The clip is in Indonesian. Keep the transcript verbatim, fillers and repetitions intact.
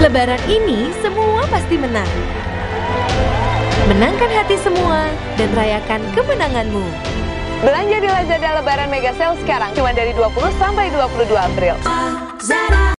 Lebaran ini semua pasti menang. Menangkan hati semua dan rayakan kemenanganmu. Belanja di Lazada Lebaran Mega Sale sekarang cuma dari dua puluh sampai dua puluh dua April.